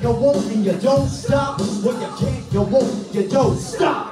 you won't, and you don't stop. When you can't, you won't, you don't stop.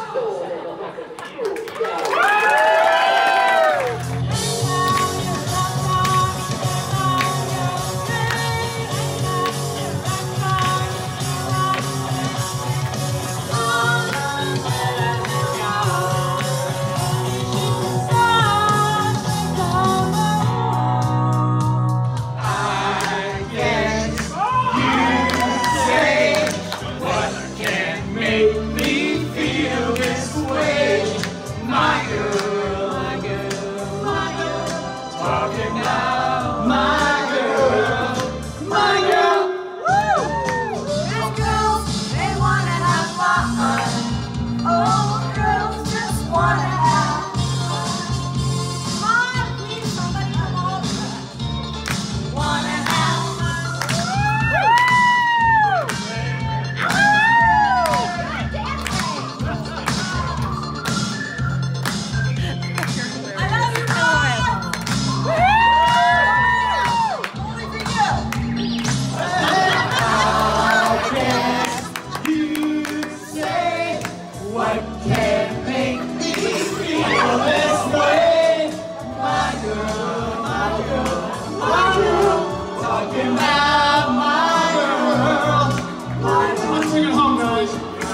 What can make me feel this way? My girl, my girl, my girl, talking about my girl. Let's sing it home, guys.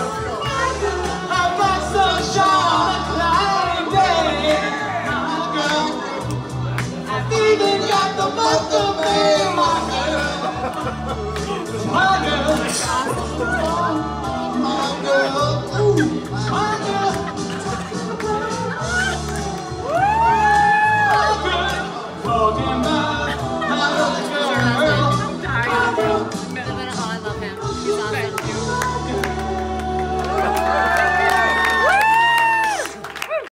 I've got sunshine, a cloudy day. My girl, I've even got the month of May. My girl, my girl, my girl, ooh, my girl.